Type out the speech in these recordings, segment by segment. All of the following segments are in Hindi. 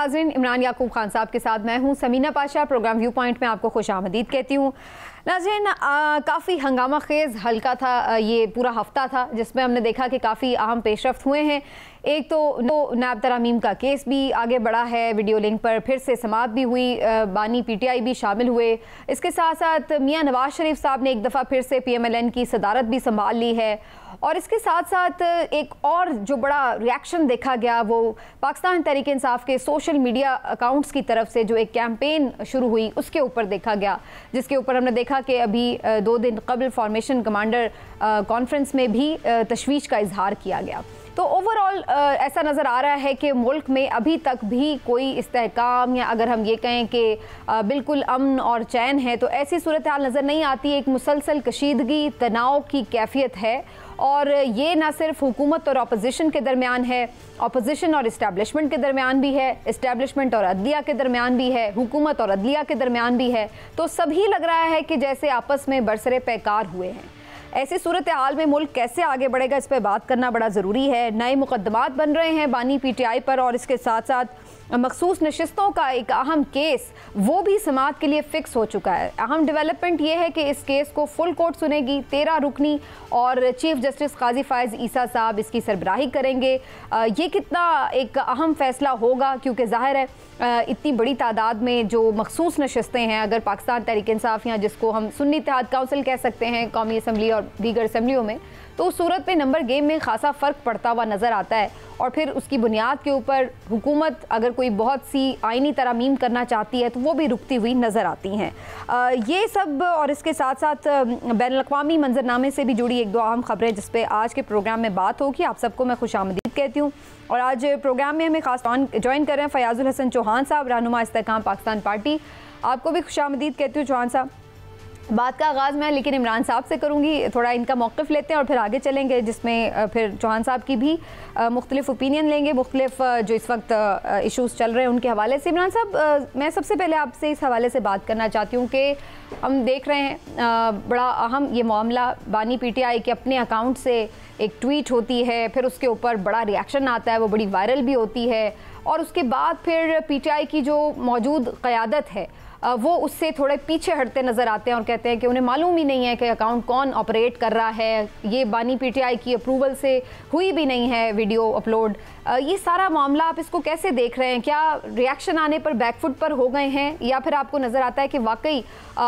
नाज़रीन, इमरान याकूब खान साहब के साथ मैं हूं Samina Pasha. Programme viewpoint में आपको खुशामदीद कहती हूं। नाज़रीन, काफ़ी हंगामा खेज़ हल्का था ये पूरा हफ्ता था, जिसमें हमने देखा कि काफ़ी अहम पेशरफ्त हुए हैं। एक तो नायब तरमीम का केस भी आगे बढ़ा है, वीडियो लिंक पर फिर से समाअत भी हुई, बानी PTI भी शामिल हुए। इसके साथ साथ मियां नवाज शरीफ साहब ने एक दफ़ा फिर से PMLN की सदारत भी संभाल ली है। और इसके साथ साथ एक और जो बड़ा रिएक्शन देखा गया वो पाकिस्तान तहरीक इंसाफ के सोशल मीडिया अकाउंट्स की तरफ से जो एक कैंपेन शुरू हुई उसके ऊपर देखा गया, जिसके ऊपर हमने देखा कि अभी 2 दिन कबल फॉर्मेशन कमांडर कॉन्फ्रेंस में भी तशवीश का इजहार किया गया। तो ओवरऑल ऐसा नज़र आ रहा है कि मुल्क में अभी तक भी कोई इस्तेहकाम या अगर हम ये कहें कि बिल्कुल अमन और चैन है, तो ऐसी सूरत हाल नज़र नहीं आती। एक मुसलसल कशीदगी, तनाव की कैफियत है, और ये ना सिर्फ हुकूमत और अपोजिशन के दरमियान है, अपोजिशन और इस्टेब्लिशमेंट के दरमियान भी है, इस्टेब्लिशमेंट और अदलिया के दरमियान भी है, हुकूमत और अदलिया के दरमियान भी है। तो सभी लग रहा है कि जैसे आपस में बरसरे पैकार हुए हैं। ऐसी सूरत हाल में मुल्क कैसे आगे बढ़ेगा, इस पर बात करना बड़ा ज़रूरी है। नए मुकदमात बन रहे हैं बानी PTI पर, और इसके साथ साथ मखसूस नशिस्तों का एक अहम केस वो भी समाअत के लिए फ़िक्स हो चुका है। अहम डेवलपमेंट ये है कि इस केस को फुल कोर्ट सुनेगी 13 रुकनी, और चीफ जस्टिस काजी फ़ाइज़ ईसा साहब इसकी सरबराही करेंगे। ये कितना एक अहम फ़ैसला होगा, क्योंकि ज़ाहिर है इतनी बड़ी तादाद में जो मखसूस नशिस्तें हैं, अगर पाकिस्तान तहरीक इंसाफ या जिसको हम सुन्नी इत्तेहाद काउंसिल कह सकते हैं कौमी असम्बली और दीगर असम्बलियों में, तो उस सूरत में नंबर गेम में खासा फ़र्क पड़ता हुआ नज़र आता है। और फिर उसकी बुनियाद के ऊपर हुकूमत अगर कोई बहुत सी आइनी तरमीम करना चाहती है तो वो भी रुकती हुई नज़र आती हैं। ये सब और इसके साथ साथ बैनुल-अक़वामी मंजरनामे से भी जुड़ी 1-2 अहम खबरें जिस पे आज के प्रोग्राम में बात होगी। आप सबको मैं खुशामदीद कहती हूँ। और आज प्रोग्राम में हमें खास ज्वाइन कर रहे हैं फ़याज़ुल हसन चौहान साहब, रहनुमा इस्तेहकाम पाकिस्तान पार्टी। आपको भी खुशामदीद कहती हूँ चौहान साहब। बात का आगाज़ मैं लेकिन इमरान साहब से करूँगी, थोड़ा इनका मौक़िफ़ लेते हैं और फिर आगे चलेंगे, जिसमें फिर चौहान साहब की भी मुख्तलिफ़ ओपिनियन लेंगे, मुख्तलिफ़ जो इस वक्त इशूज़ चल रहे हैं उनके हवाले से। इमरान साहब, मैं सबसे पहले आपसे इस हवाले से बात करना चाहती हूँ कि हम देख रहे हैं बड़ा अहम ये मामला, बानी PTI के अपने अकाउंट से एक ट्वीट होती है, फिर उसके ऊपर बड़ा रिएक्शन आता है, वो बड़ी वायरल भी होती है, और उसके बाद फिर PTI की जो मौजूद क़यादत है वो उससे थोड़े पीछे हटते नज़र आते हैं और कहते हैं कि उन्हें मालूम ही नहीं है कि अकाउंट कौन ऑपरेट कर रहा है, ये बानी PTI की अप्रूवल से हुई भी नहीं है वीडियो अपलोड। ये सारा मामला आप इसको कैसे देख रहे हैं? क्या रिएक्शन आने पर बैकफुट पर हो गए हैं, या फिर आपको नज़र आता है कि वाकई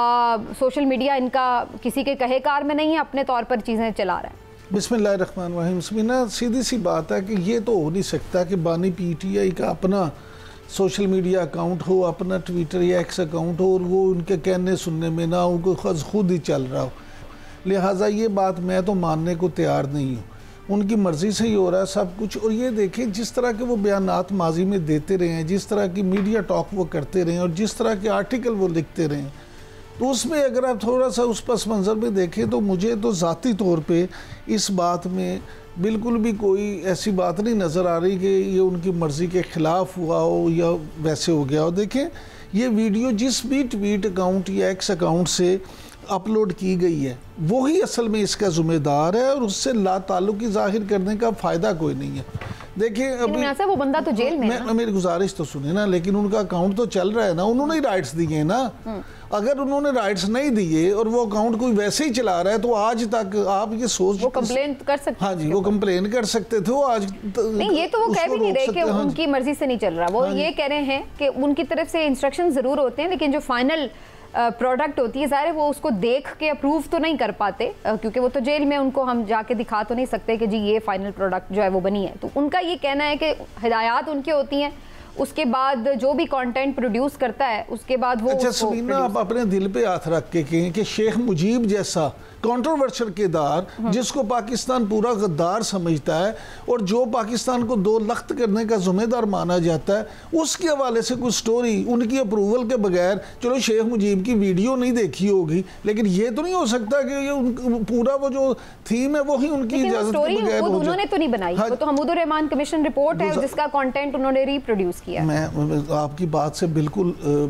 सोशल मीडिया इनका किसी के कहे कार में नहीं है, अपने तौर पर चीज़ें चला रहा है? बिस्मिल्लाहिर्रहमानिर्रहीम। समीना, सीधी सी बात है कि ये तो हो नहीं सकता कि बानी PTI का अपना सोशल मीडिया अकाउंट हो, अपना ट्विटर या X अकाउंट हो, और वो उनके कहने सुनने में ना उनको खुद ही चल रहा हो। लिहाजा ये बात मैं तो मानने को तैयार नहीं हूँ। उनकी मर्ज़ी से ही हो रहा है सब कुछ। और ये देखें जिस तरह के वो बयानात माजी में देते रहे हैं, जिस तरह की मीडिया टॉक वो करते रहे हैं, और जिस तरह के आर्टिकल वो लिखते रहे हैं, तो उसमें अगर आप थोड़ा सा उस पस मंज़र में देखें तो मुझे तो ज़ाती तौर पे इस बात में बिल्कुल भी कोई ऐसी बात नहीं नज़र आ रही कि ये उनकी मर्ज़ी के ख़िलाफ़ हुआ हो या वैसे हो गया हो। देखें, ये वीडियो जिस भी ट्वीट अकाउंट या X अकाउंट से अपलोड की गई है वही असल में इसका ज़िम्मेदार है, और उससे लाताल्लुकी ज़ाहिर करने का फ़ायदा कोई नहीं है। देखिए अभी वो बंदा तो जेल में है। मेरी गुजारिश तो सुने ना, लेकिन उनका अकाउंट तो चल रहा है ना, उन्होंने ही राइट्स दिए हैं ना। अगर उन्होंने राइट्स नहीं दिए और वो अकाउंट कोई वैसे ही चला रहा है तो आज तक आप ये सोच, वो कंप्लेन कर सकते। हाँ जी, वो कंप्लेन कर सकते थे। वो आज नहीं, ये तो वो कह भी नहीं रहे कि उनकी मर्जी से नहीं चल रहा। वो ये कह रहे हैं कि उनकी तरफ से इंस्ट्रक्शन जरूर होते हैं, लेकिन जो फाइनल प्रोडक्ट होती है ज़ाहिर वो उसको देख के अप्रूव तो नहीं कर पाते, क्योंकि वो तो जेल में, उनको हम जाके दिखा तो नहीं सकते कि जी ये फाइनल प्रोडक्ट जो है वो बनी है। तो उनका ये कहना है कि हिदायत उनकी होती हैं, उसके बाद जो भी कंटेंट प्रोड्यूस करता है उसके बाद वो। अच्छा समीना, आप अपने दिल पे हाथ रख के कहें कि शेख मुजीब जैसा कंट्रोवर्शियल किरदार, जिसको पाकिस्तान पूरा गद्दार समझता है और जो पाकिस्तान को दो लख्त करने का जिम्मेदार माना जाता है, उसके हवाले से कुछ स्टोरी उनकी अप्रूवल के बगैर, चलो शेख मुजीब की वीडियो नहीं देखी होगी, लेकिन ये तो नहीं हो सकता कि ये पूरा वो जो थीम है वही उनकी इजाजत के बगैर हो जाए। उन्होंने तो नहीं बनाई, वो तो हमूदुर रहमान कमीशन रिपोर्ट है जिसका कंटेंट उन्होंने रिप्रोड्यूस किया। मैं आपकी बात से बिल्कुल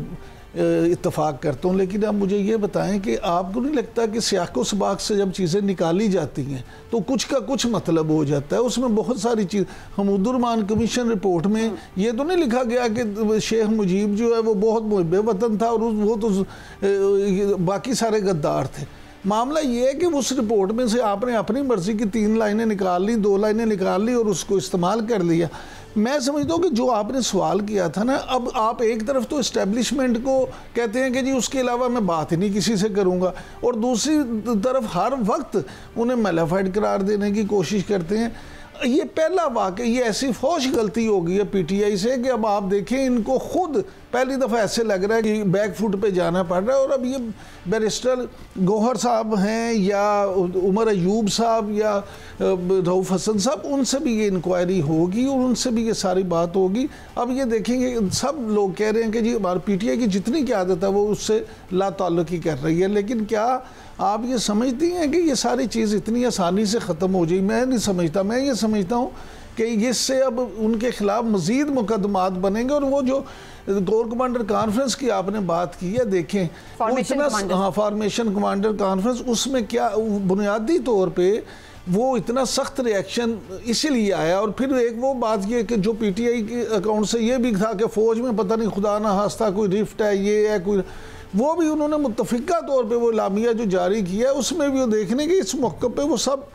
इत्तफाक करता हूँ, लेकिन आप मुझे ये बताएं कि आपको नहीं लगता कि सियाको सबाक से जब चीज़ें निकाली जाती हैं तो कुछ का कुछ मतलब हो जाता है? उसमें बहुत सारी चीज़, हमूदुर्रहमान कमीशन रिपोर्ट में ये तो नहीं लिखा गया कि शेख मुजीब जो है वो बहुत मुहिब वतन था और वो तो बाकी सारे गद्दार थे। मामला ये है कि उस रिपोर्ट में से आपने अपनी मर्जी की 3 लाइनें निकाल ली, 2 लाइनें निकाल ली और उसको इस्तेमाल कर लिया। मैं समझता हूँ कि जो आपने सवाल किया था ना, अब आप एक तरफ तो इस्टेब्लिशमेंट को कहते हैं कि जी उसके अलावा मैं बात ही नहीं किसी से करूँगा, और दूसरी तरफ हर वक्त उन्हें मैलाफाइड करार देने की कोशिश करते हैं। ये पहला वाक़या, ये ऐसी फौश गलती हो गई है पीटीआई से कि अब आप देखें इनको खुद पहली दफ़ा ऐसे लग रहा है कि बैक फुट पे जाना पड़ रहा है। और अब ये बैरिस्टर गौहर साहब हैं या उमर अयूब साहब या रऊफ़ हसन साहब, उनसे भी ये इंक्वायरी होगी और उनसे भी ये सारी बात होगी। अब ये देखेंगे, सब लोग कह रहे हैं कि जी हमारी पीटीआई की जितनी क़यादत है वो उससे लाताल्लुकी कर रही है, लेकिन क्या आप ये समझती हैं कि ये सारी चीज़ इतनी आसानी से ख़त्म हो जाए? मैं नहीं समझता। मैं ये समझता हूँ कि इससे अब उनके ख़िलाफ़ मज़ीद मुकदमात बनेंगे। और वो जो कोर कमांडर कॉन्फ्रेंस की आपने बात की है, देखें वो इतना, हाँ, फॉर्मेशन कमांडर कॉन्फ्रेंस, उसमें क्या बुनियादी तौर पे वो इतना सख्त रिएक्शन इसीलिए आया। और फिर एक वो बात ये कि जो पीटीआई के अकाउंट से ये भी था कि फ़ौज में पता नहीं खुदा ना खास्ता कोई रिफ्ट है, ये है कोई, वो भी उन्होंने मुत्तफ़िका तौर पे वो लामिया जो जारी किया है उसमें भी वो देखने की इस मौके पे वो सब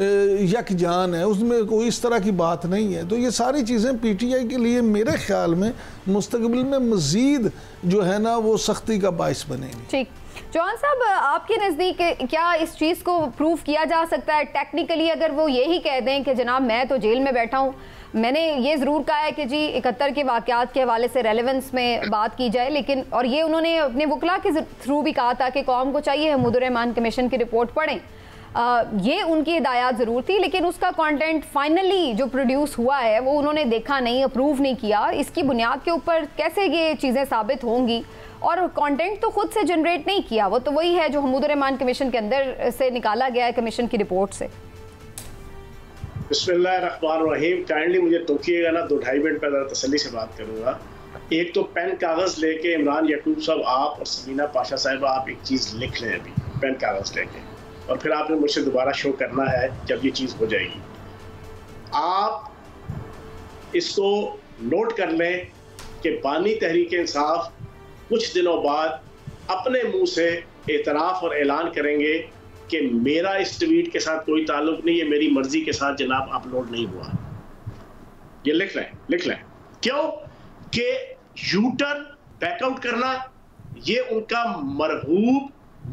यकजान है, उसमें कोई इस तरह की बात नहीं है। तो ये सारी चीज़ें पीटीआई के लिए मेरे ख्याल में मुस्तकबिल में मज़ीद जो है ना वो सख्ती का बाइस बनेगी। ठीक, जॉन साहब, आपके नज़दीक क्या इस चीज़ को प्रूव किया जा सकता है टेक्निकली? अगर वो यही कह दें कि जनाब मैं तो जेल में बैठा हूँ, मैंने ये ज़रूर कहा है कि जी 71 के वाक़यात के हवाले से रेलेवेंस में बात की जाए, लेकिन और ये उन्होंने अपने वकला के थ्रू भी कहा था कि कौम को चाहिए हमूदुर्रहमान कमीशन की रिपोर्ट पढ़ें, ये उनकी हिदायत ज़रूर थी, लेकिन उसका कंटेंट फाइनली जो प्रोड्यूस हुआ है वो उन्होंने देखा नहीं, अप्रूव नहीं किया। इसकी बुनियाद के ऊपर कैसे ये चीज़ें साबित होंगी? और कंटेंट तो खुद से जनरेट नहीं किया, वो तो वही है जो हमूदुर्रहमान कमीशन के अंदर से निकाला गया है कमीशन की रिपोर्ट से। बिस्मिल्लाहिर्रहमानिर्रहीम। काइंडली मुझे टोकिएगा ना, 2-2.5 मिनट पर तसल्ली से बात करूँगा। एक तो पेन कागज़ लेके इमरान याकूब साहब, आप और समीना पाशा साहब, आप एक चीज़ लिख लें अभी पेन कागज़ लेके, और फिर आपने मुझसे दोबारा शो करना है जब ये चीज़ हो जाएगी। आप इसको नोट कर लें कि बानी तहरीक इंसाफ कुछ दिनों बाद अपने मुंह से एतराफ़ और ऐलान करेंगे कि मेरा इस ट्वीट के साथ कोई ताल्लुक नहीं है, मेरी मर्जी के साथ जनाब अपलोड नहीं हुआ। ये लिख लें। क्यों कि यूटर्न बैकआउट करना ये उनका मरहूब,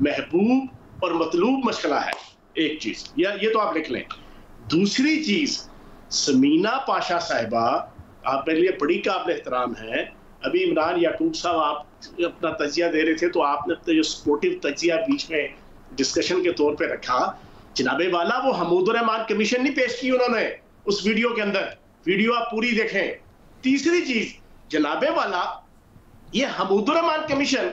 महबूब और मतलूब मशगला है। एक चीज ये तो आप लिख लें। दूसरी चीज, समीना पाशा साहिबा आप मेरे लिए बड़ी काबिल एहतराम है। अभी इमरान याकूब साहब आप अपना तजिया दे रहे थे तो आपने तो जो सपोर्टिव तजिया बीच में डिस्कशन के तौर पे रखा, जनाबे वाला वो हमूदुर्रहमान कमीशन नहीं पेश की उन्होंने उस वीडियो के अंदर, वीडियो आप पूरी देखें। तीसरी चीज, जनाबे वाला ये हमूदुर्रहमान कमीशन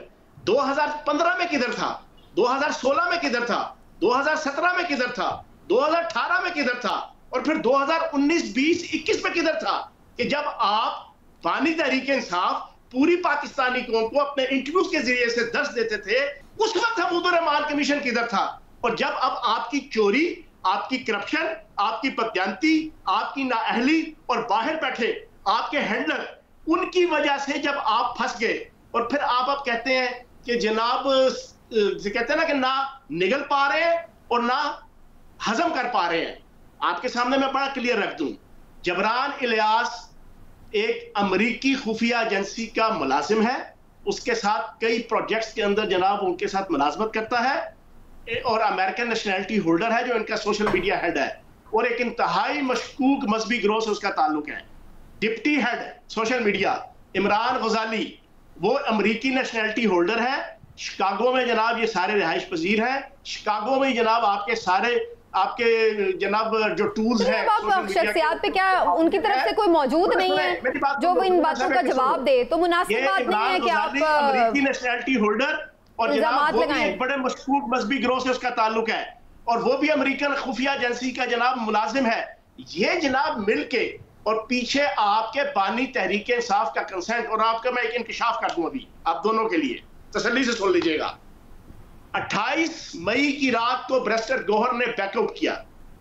2015 में किधर था, 2016 में किधर था, 2017 में किधर था, 2018 में किधर था, और फिर 2019, 20, 21 में किधर था कि जब आप बानी तहरीक इंसाफ पूरी पाकिस्तानी कौम को अपने इंटरव्यूज के जरिए से दर्श देते थे, उस वक्त हमूदुर्रहमान कमीशन किधर था? और जब अब आपकी चोरी, आपकी करप्शन, आपकी बदयांती, आपकी नाअहली और बाहर बैठे आपके हैंडलर, उनकी वजह से जब आप फंस गए, और फिर आप अब कहते हैं कि जनाब कहते हैं ना कि ना निगल पा रहे हैं और ना हजम कर पा रहे हैं। आपके सामने मैं बड़ा क्लियर रख दूं, जबरान इलियास एक अमेरिकी खुफिया एजेंसी का मुलाजिम है, उसके साथ कई प्रोजेक्ट्स के अंदर जनाब उनके साथ मुलाजमत करता है, और अमेरिकन नेशनैलिटी होल्डर है जो इनका सोशल मीडिया हेड है, और एक इंतहाई मशकूक मजहबी गिरोह से उसका ताल्लुक है। Deputy head social media Imran Ghazali, वो अमेरिकी नेशनैलिटी होल्डर है, शिकागो में जनाब ये सारे रिहाइश पजीर हैं, शिकागो में जनाब आपके सारे आपके जनाब जो टूल्स हैं शख्सियात पे क्या उनकी तरफ से कोई मौजूद नहीं है जो वो इन बातों का जवाब दे? तो मुनासिब बात नहीं है कि आप अमेरिकी नेशनैलिटी होल्डर और जनाब वो भी एक बड़े मशकूक मजहबी गिरोह से उसका ताल्लुक है, और वो भी अमेरिकन खुफिया एजेंसी का जनाब मुलाजिम है। ये जनाब मिलके और पीछे आपके बानी तहरीक इंसाफ का कंसेंट। और आपका मैं एक इंकशाफ कर दूं अभी आप दोनों के लिए, तसल्ली से सुन लीजिएगा। 28 मई की रात को बैरिस्टर गौहर ने बैकआउट किया।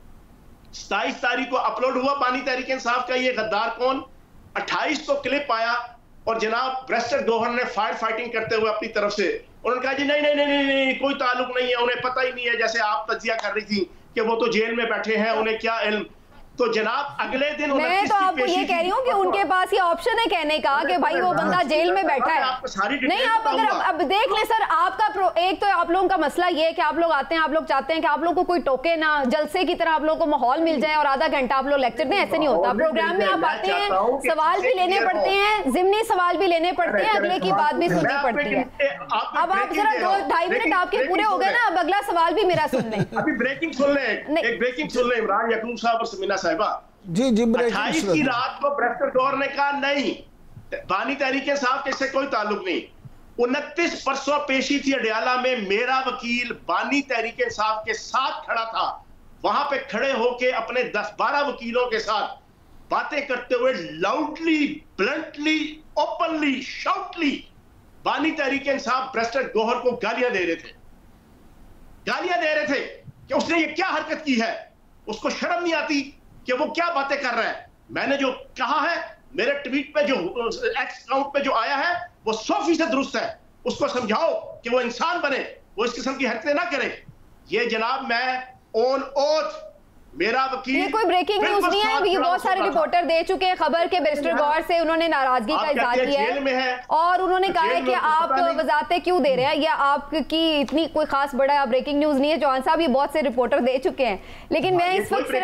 27 तारीख को अपलोड हुआ बानी तहरीक इंसाफ का ये गद्दार कौन। 28 को क्लिप आया और जनाब बैरिस्टर गौहर ने फायर फाइटिंग करते हुए अपनी तरफ से उन्होंने कहा जी नहीं नहीं नहीं नहीं कोई ताल्लुक नहीं है, उन्हें पता ही नहीं है, जैसे आप तजिया कर रही थी कि वो तो जेल में बैठे हैं, उन्हें क्या इल्म। तो जनाब अगले दिन मैं तो आपको ये कह रही हूँ कि उनके पास ये ऑप्शन है कहने का कि भाई वो बंदा जेल में बैठा है। नहीं आप अगर अब देख ले सर, आपका एक तो आप लोगों का मसला ये है कि आप लोग आते हैं, आप लोग चाहते हैं कि आप लोग को कोई टोके ना, जलसे की तरह आप लोग को माहौल मिल जाए और आधा घंटा आप लोग लेक्चर दें। ऐसे नहीं होता। प्रोग्राम में आप आते हैं, सवाल भी लेने पड़ते हैं, जिम्नी सवाल भी लेने पड़ते हैं, अगले की बात भी सुननी पड़ती है। अब आप जरा 2-2.5 मिनट आपके पूरे हो गए ना, अब अगला सवाल भी मेरा सुन लें। अभी ब्रेकिंग सुन लें, एक ब्रेकिंग सुन लें। इमरान याकूब साहब और समीना साहिबा जी 28 की रात को बैरिस्टर गौहर ने कहा नहीं, बानी तहरीक इंसाफ के से कोई ताल्लुक नहीं। 29 परसों पेशी थी अडयाला में, मेरा वकील बानी तहरीक इंसाफ के साथ खड़ा था। वहां पे खड़े होके अपने 10-12 वकीलों के साथ बातें करते हुए लाउडली, ब्लंटली, ओपनली, शाउटली बानी तहरीक इंसाफ बैरिस्टर गौहर को गालियां दे रहे थे। गालियां दे रहे थे कि उसने ये क्या हरकत की है, उसको शर्म नहीं आती कि वो क्या बातें कर रहा है। मैंने जो कहा है मेरे ट्वीट पे, जो एक्स अकाउंट पे जो आया है वो 100% दुरुस्त है। उसको समझाओ कि वो इंसान बने, वो इस किस्म की हरकतें ना करे। ये जनाब मैं ऑन ओथ, मेरा वकील, ये कोई ब्रेकिंग न्यूज नहीं है। अभी बहुत सारे रिपोर्टर दे चुके हैं खबर के बैरिस्टर गौहर से उन्होंने नाराजगी का इजहार किया है और उन्होंने कहा है कि आप वजाहतें क्यों दे रहे हैं, या आपकी इतनी कोई खास बड़ा ब्रेकिंग न्यूज नहीं है। चौहान साहब ये बहुत से रिपोर्टर दे चुके हैं, लेकिन मैं इस वक्त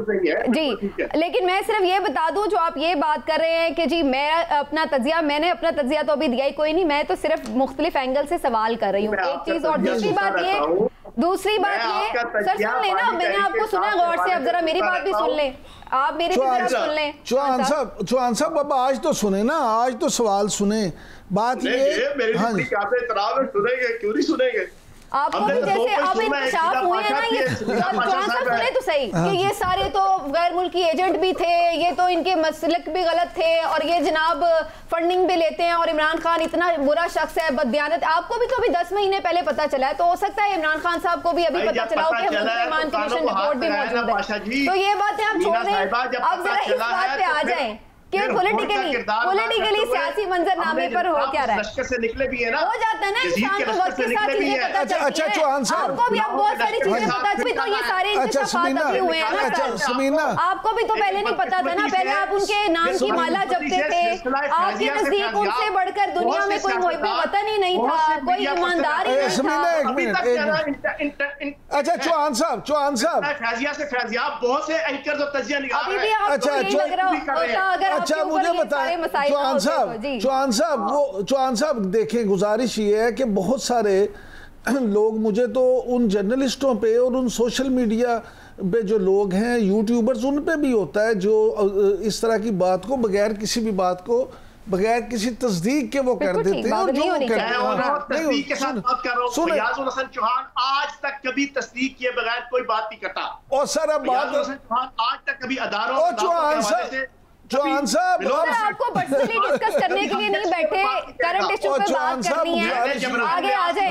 जी लेकिन मैं सिर्फ ये बता दूं, जो आप ये बात कर रहे हैं कि जी मैंने अपना तजिया तो अभी दिया ही कोई नहीं, मैं तो सिर्फ मुख्तलिफ एंगल से सवाल कर रही हूँ। एक चीज और दूसरी बात ये सर सुन लेना, मैंने आपको सुना गौर से, अब जरा मेरी बात भी सुन लें, आप मेरी भी जरा सुन लें। चौहान साहब अब आज तो सुने ना, आज तो सवाल सुने। बात ये मेरी सुनेंगे क्यों नहीं सुनेंगे। आपको भी जैसे अब इंकशाफ हुए हैं ना, ये सुने तो सही कि ये सारे तो गैर मुल्की एजेंट भी थे, ये तो इनके मसलक भी गलत थे और ये जनाब फंडिंग भी लेते हैं और इमरान खान इतना बुरा शख्स है, बददियानत। आपको भी तो अभी 10 महीने पहले पता चला है, तो हो सकता है इमरान खान साहब को भी अभी पता चला हो कि मुसलमान कमीशन रिपोर्ट भी मौजूद है। तो ये बातें आप छोड़ दें, अब जरा इस बात पे आ जाए कि पॉलिटिकली सियासी मंजरनामे पर हो क्या रहा है। से निकले भी है ना, हो जाता है ना इंसान को वक्त के साथ चीजें पता चलती हैं। अच्छा चौहान साहब आपको भी अब बहुत सारी चीजें पता चली, तो ये सारे इंतखाबात अभी हुए हैं ना समीना, आपको भी तो पहले नहीं पता था ना, पहले आप उनके नाम की माला जपते थे, आपके नजदीक उनसे बढ़कर दुनिया में कोई मुहिब वतन ही नहीं था, कोई ईमानदार ही नहीं था। अच्छा चौहान साहब फैजिया से फैजियाब बहुत से एंकर्स और तजिया निकाल रहे हैं। अच्छा मुझे बताएं चौहान साहब देखें, गुजारिश ये है कि बहुत सारे लोग, मुझे तो उन जर्नलिस्टों पे और उन सोशल मीडिया पे जो लोग हैं, यूट्यूबर्स, उन पे भी होता है जो इस तरह की बात को बगैर किसी भी बात को बगैर किसी तस्दीक के वो कर देते हैं और जो वो करते हैं। सुनिए, चौहान आज तक कभी तस्दीक किए बगैर कोई बात नहीं करता। और सर अब बात आज तक कभी अदारों चौहान साहब आपको पर्सनली डिस्कस करने के लिए नहीं बैठे, करंट इशू पे बात करनी है। आगे आ जाए,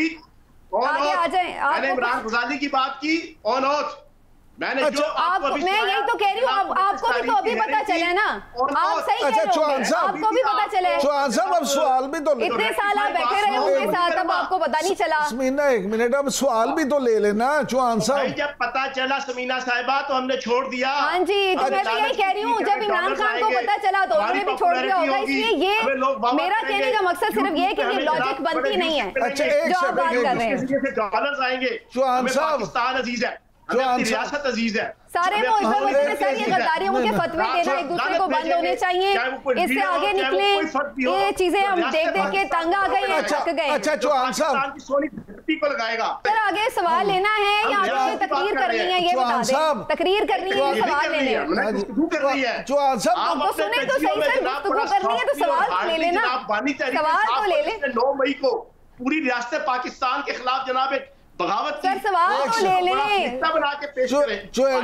आगे आ जाए। मैंने इमरान गजाली की बात की ऑन ऑथ, मैंने जो मैं यही तो कह रही हूँ, आपको भी तो अभी पता चला ना, आप सही कह रहे हो, आपको भी पता चला है। चौहान साहब अब सवाल भी तो, इतने साल आप बैठे रहे उनके साथ, अब आपको पता नहीं चला। समीना एक मिनट, अब सवाल भी तो ले लेना चौहान साहब। जब पता चला समीना साहिबा तो हमने छोड़ दिया। हाँ जी, तो मैं भी यही कह रही हूँ, जब इमरान खान को पता चला तो उन्होंने भी छोड़ दिया होगा। इसलिए ये मेरा कहने का मकसद सिर्फ ये है कि ये लॉजिक बनती नहीं है जो आप बात कर रहे हैं। डॉलर्स आएंगे, चौहान साहब पाकिस्तान अजीज है, रियासत अजीज है, सारे मुल्कों में सर ये गद्दारियों के फतवे देना एक दूसरे को बंद होने चाहिए, इससे आगे निकले। ये चीजें हम देख के तंग आ गए हैं, थक गए। अच्छा चौहान साहब को लगाएगा सर, आगे सवाल लेना है या आपको तकरीर करनी है, ये बता दें। तकरीर करनी है, सवाल लेने हैं। चौहान साहब तो सुने तो सही, सर गुफ्तगू करनी है तो सवाल ले लेना, सवाल तो ले ले। 9 मई को पूरी रियासत पाकिस्तान के खिलाफ जनाब एक बगावत सर सवाल तो ले लें, बना के पेश करें। चौहान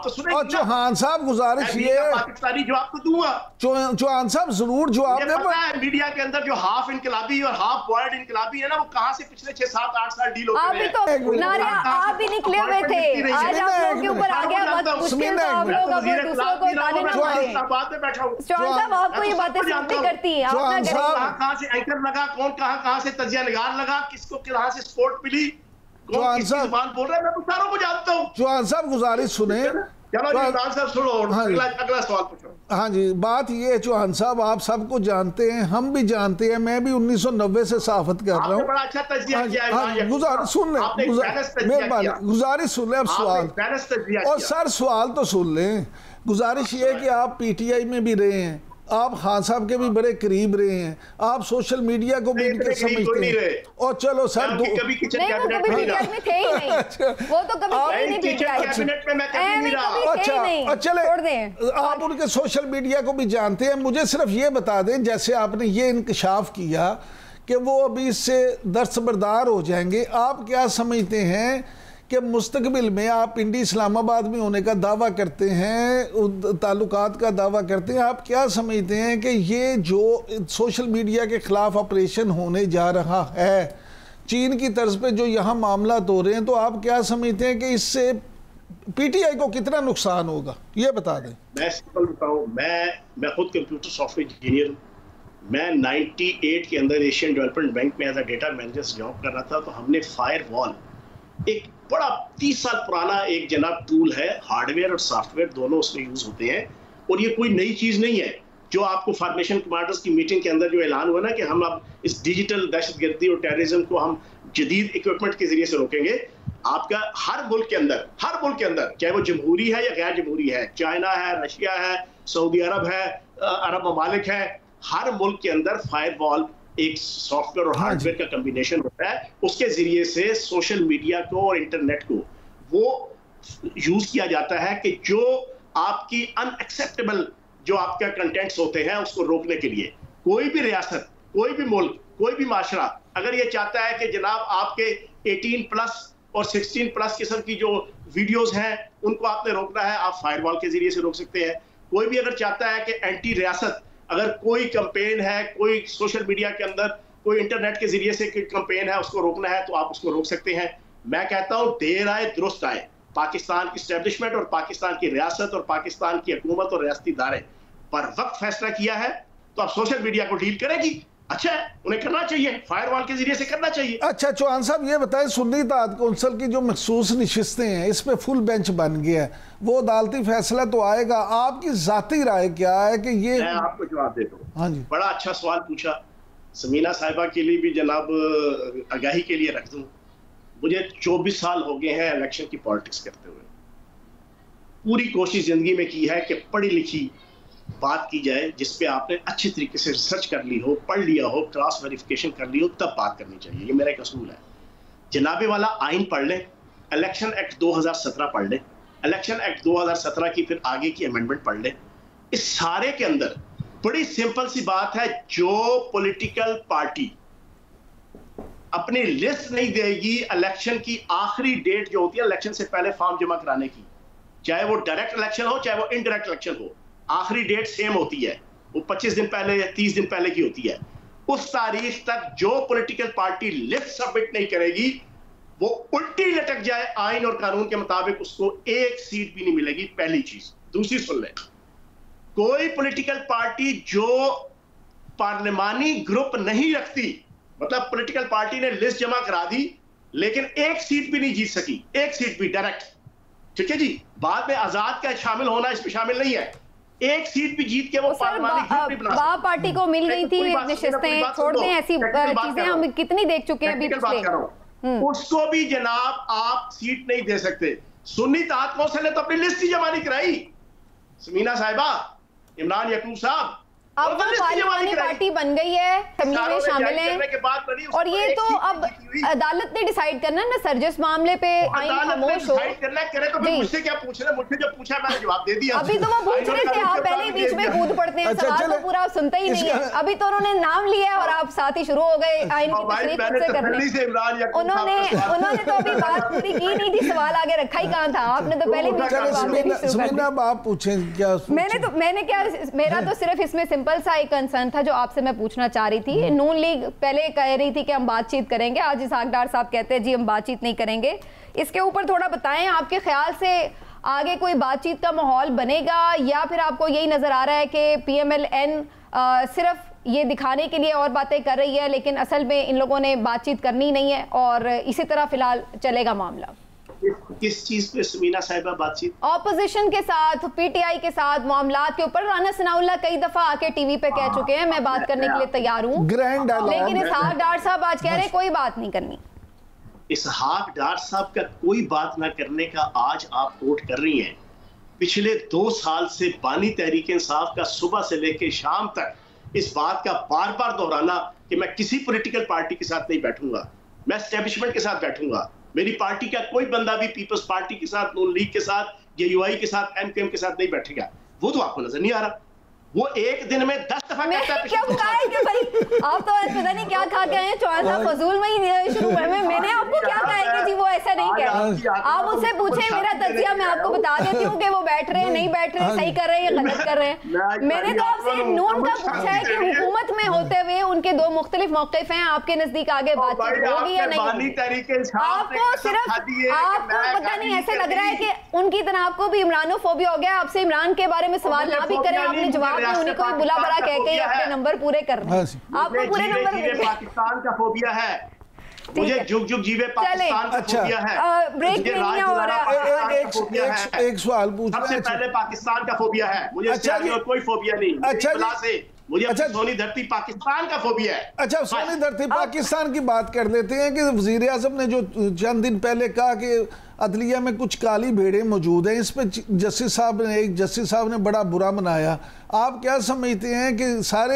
साहब गुजारिश ये पाकिस्तानी जवाब तो दूंगा। चौहान साहब जरूर जवाब दें। मीडिया के अंदर जो हाफ इनकलाबी और हाफ बॉयल्ड इनकलाबी है ना, वो कहाँ से पिछले 6, 7, 8 साल डील होते रहे। आप भी तो नारिया आप भी निकले हुए थे, आज आप लोगों के ऊपर आ गया मत मुश्किल, तो आप लोग अब दूसरों को ताने ना मारें। बात में बैठा हूँ चौहान साहब, आपको ये बातें सुनती करती हैं, आप ना करें। कहाँ से एंकर लगा, कौन कहाँ से तजिया निगार लगा, किसको कहाँ से सपोर्ट मिली, चौहान साहब बोल रहा है, मैं तो सारों को जानता हूँ। चौहान साहब गुजारिश सुने। चलो इमरान साहब सुनो, अगला सवाल पूछो। हाँ जी, बात ये है चौहान साहब, आप सबको जानते हैं, हम भी जानते हैं, मैं भी 1990 से सहाफत कर रहा हूँ। बड़ा अच्छा तजिया किया है। गुजारिश सुन लें, मेहरबानी, गुजारिश सुन लें अब सवाल, और सर सवाल तो सुन लें। गुजारिश ये है कि आप पीटीआई में भी रहे हैं, आप खान साहब के भी बड़े करीब रहे हैं, आप सोशल मीडिया को भी इनके समझते हैं, और चलो सर कभी किचन कैबिनेट में थे ही नहीं, वो तो कभी नहीं कैबिनेट में मैं कभी नहीं रहा। अच्छा चले, आप उनके सोशल मीडिया को भी जानते हैं। मुझे सिर्फ ये बता दें, जैसे आपने ये इंकशाफ किया कि वो अभी इससे दस्तबरदार हो जाएंगे, आप क्या समझते हैं कि मुस्तकबिल में आप पिंडी इस्लामाबाद में होने का दावा करते हैं, ताल्लुकात का दावा करते हैं, आप क्या समझते हैं कि ये जो सोशल मीडिया के ख़िलाफ़ ऑपरेशन होने जा रहा है चीन की तर्ज पे, जो यहाँ मामला हो रहे हैं, तो आप क्या समझते हैं कि इससे पीटीआई को कितना नुकसान होगा, ये बता दें। मैं सिंपल बताऊँ, मैं खुद कंप्यूटर सॉफ्टवेयर इंजीनियर हूँ। मैं 98 के अंदर एशियन डेवलपमेंट बैंक में as a data manager job कर रहा था, तो हमने फायरवॉल, एक बड़ा 30 साल पुराना एक जनाब टूल है, हार्डवेयर और सॉफ्टवेयर दोनों उसमें यूज होते हैं, और ये कोई नई चीज नहीं है। जो आपको फॉर्मेशन कमांडर्स की मीटिंग के अंदर जो ऐलान हुआ ना कि हम अब इस डिजिटल दहशतगर्दी और टेररिज्म को हम जदीद इक्विपमेंट के जरिए से रोकेंगे, आपका हर मुल्क के अंदर चाहे वो जमहूरी है या गैर जमहूरी है, चाइना है, रशिया है, सऊदी अरब है, अरब ममालिक है, हर मुल्क के अंदर फायरवॉल एक सॉफ्टवेयर और हार्डवेयर का कॉम्बिनेशन होता है। उसके जरिए से सोशल मीडिया को और इंटरनेट को वो यूज किया जाता है कि जो आपकी अनएक्सेप्टेबल जो आपका कंटेंट्स होते हैं उसको रोकने के लिए कोई भी रियासत, कोई भी मुल्क, कोई भी माशरा अगर ये चाहता है कि जनाब आपके 18+ और 16+ किस्म की जो वीडियोस हैं उनको आपने रोकना है, आप फायरवॉल के जरिए से रोक सकते हैं। कोई भी अगर चाहता है कि एंटी रियासत अगर कोई कैंपेन है, कोई सोशल मीडिया के अंदर कोई इंटरनेट के जरिए से कैंपेन है, उसको रोकना है तो आप उसको रोक सकते हैं। मैं कहता हूं देर आए दुरुस्त आए। पाकिस्तान की एस्टेब्लिशमेंट और पाकिस्तान की रियासत और पाकिस्तान की हुकूमत और रियासती इदारे पर वक्त फैसला किया है तो अब सोशल मीडिया को डील करेगी। अच्छा है, उन्हें करना चाहिए, फायरवॉल के जरिए से करना चाहिए। अच्छा चौहान साहब ये बताएं, सुन्नी इत्तेहाद कौंसिल की जो मखसूस नशिस्तें हैं इस पे फुल बेंच बन गया है, वो अदालती फैसला तो आएगा, आपकी जाती राय क्या है कि ये? मैं आपको जवाब देता हूँ। हाँ जी, बड़ा अच्छा सवाल पूछा। समीना साहिबा के लिए भी जनाब आगाही के लिए रख दूं, मुझे 24 साल हो गए हैं इलेक्शन की पॉलिटिक्स करते हुए। पूरी कोशिश जिंदगी में की है कि पढ़ी लिखी बात की जाए जिस पे आपने अच्छी तरीके से रिसर्च कर ली हो, पढ़ लिया हो, क्रॉस वेरिफिकेशन कर ली हो, तब बात करनी चाहिए। ये मेरा एक असूल है। जनाबे वाला आइन पढ़ लें, इलेक्शन एक्ट 2017 पढ़ लें, इलेक्शन एक्ट 2017 की फिर आगे की अमेंडमेंट पढ़ लें। इस सारे के अंदर बड़ी सिंपल सी बात है, जो पॉलिटिकल पार्टी अपनी लिस्ट नहीं देगी इलेक्शन की आखिरी डेट जो होती है इलेक्शन से पहले फॉर्म जमा कराने की, चाहे वो डायरेक्ट इलेक्शन हो चाहे वो इनडायरेक्ट इलेक्शन हो, आखिरी डेट सेम होती है, वो 25 दिन पहले या 30 दिन पहले की होती है। उस तारीख तक जो पॉलिटिकल पार्टी लिस्ट सबमिट नहीं करेगी वो उल्टी लटक जाए आइन और कानून के मुताबिक, उसको एक सीट भी नहीं मिलेगी। पहली चीज। दूसरी सुन लें, कोई पॉलिटिकल पार्टी जो पार्लिमानी ग्रुप नहीं रखती, मतलब पॉलिटिकल पार्टी ने लिस्ट जमा करा दी लेकिन एक सीट भी नहीं जीत सकी, एक सीट भी डायरेक्ट, ठीक है जी, बाद में आजाद का शामिल होना इसमें शामिल नहीं है, एक सीट भी जीत के वो पार्लिमानी ग्रुप नहीं बना सकती। पार्टी को मिल गई थी नशिस्तें, छोड़ दें ऐसी चीजें हम कितनी देख चुके हैं अभी पिछले। उसको भी जनाब आप सीट नहीं दे सकते। सुन्नी इत्तेहाद कौंसिल ने तो अपनी लिस्ट ही जमा नहीं कराई। समीना साहिबा, इमरान याकूब साहब, अब वो पार्लियामानी पार्टी बन गई है, असेंबली में शामिल है, और ये तो अब अदालत ने डिसाइड करना है ना सर, जिस मामले पे आईन खामोश हो। मुझसे क्या पूछ रहे, मुझसे जो पूछा मैंने जवाब दे दिया। अभी तो वो पूछ रहे थे, आप पहले ही बीच में कूद पड़ते हैं, सवाल तो पूरा सुनते ही नहीं है। अभी तो उन्होंने नाम लिया और आप साथ ही शुरू हो गए आईन की तशरीह खुद से करने। उन्होंने तो अभी बात पूरी की नहीं थी, सवाल आगे रखा ही कहाँ था, आपने तो पहले आप पूछें क्या? मैंने क्या, मेरा तो सिर्फ इसमें सिंपल सा एक कंसर्न था जो आपसे मैं पूछना चाह रही थी। नून लीग पहले कह रही थी कि हम बातचीत करेंगे, आज इसहाक डार साहब कहते हैं जी हम बातचीत नहीं करेंगे। इसके ऊपर थोड़ा बताएं, आपके ख्याल से आगे कोई बातचीत का माहौल बनेगा या फिर आपको यही नजर आ रहा है कि PMLN सिर्फ ये दिखाने के लिए और बातें कर रही है लेकिन असल में इन लोगों ने बातचीत करनी नहीं है और इसी तरह फिलहाल चलेगा मामला? किस चीज पे समीना साहिबा बातचीत? ऑपोजिशन के साथ, PTI के साथ मामलात के ऊपर। राना सनाउल्लाह कई दफा आके टीवी पे कह चुके हैं मैं बात करने के लिए तैयार हूँ, लेकिन इसहाक डार साहब आज कह रहे हैं कोई बात नहीं करनी। इसहाक डार साहब का कोई बात ना करने का आज आप कोट कर रही हैं। पिछले 2 साल से बानी तहरीक इंसाफ का सुबह से लेकर शाम तक इस बात का बार बार दोहराना कि मैं किसी पॉलिटिकल पार्टी के साथ नहीं बैठूंगा, मैं एस्टेब्लिशमेंट के साथ बैठूंगा। मेरी पार्टी का कोई बंदा भी पीपल्स पार्टी के साथ, नून लीग के साथ, UI के साथ, MKM के साथ नहीं बैठेगा। वो तो आपको नजर नहीं आ रहा। वो एक दिन में 10 दफा कहता है। क्या कहा है कि भाई आप तो पता नहीं क्या खा के आए हैं, चौहान साहब फजूल में ही शुरू में मैंने आपको क्या कहा है कि जी वो ऐसा नहीं कह रहे। आप उससे पूछे, मेरा तजिया मैं आपको बता देती हूँ कि वो बैठ रहे हैं, नहीं बैठ रहे हैं, सही कर रहे हैं या गलत कर रहे हैं। मैंने तो आपसे नून का पूछा है कि हुकूमत में होते हुए उनके 2 मुख्तलिफ मौक़िफ़ हैं, आपके नजदीक आगे बातचीत होगी या नहीं? आपको सिर्फ आपको पता नहीं, ऐसे लग रहा है कि उनकी तरह आपको भी इमरानोफोबिया हो गया। आपसे इमरान के बारे में सवाल ना भी करें, आपने जवाब उन्हीं को बुला बुला कह के अपने नंबर पूरे करने। आपको पूरे नंबर पाकिस्तान का फोबिया है, मुझे जुग जुग जीवे पाकिस्तान का फोबिया है। ब्रेक नहीं हो रहा। एक सवाल पूछ, सबसे पहले पाकिस्तान का फोबिया है मुझे, और कोई फोबिया नहीं। अच्छा से मुझे सोनी धरती पाकिस्तान का फोबिया है। अच्छा, सोनी धरती पाकिस्तान की बात कर लेते हैं कि वजीर आज़म ने जो चंद दिन पहले कहा कि अदलिया में कुछ काली भेड़ें मौजूद हैं, इस पे जस्टिस साहब ने बड़ा बुरा मनाया। आप क्या समझते हैं कि सारे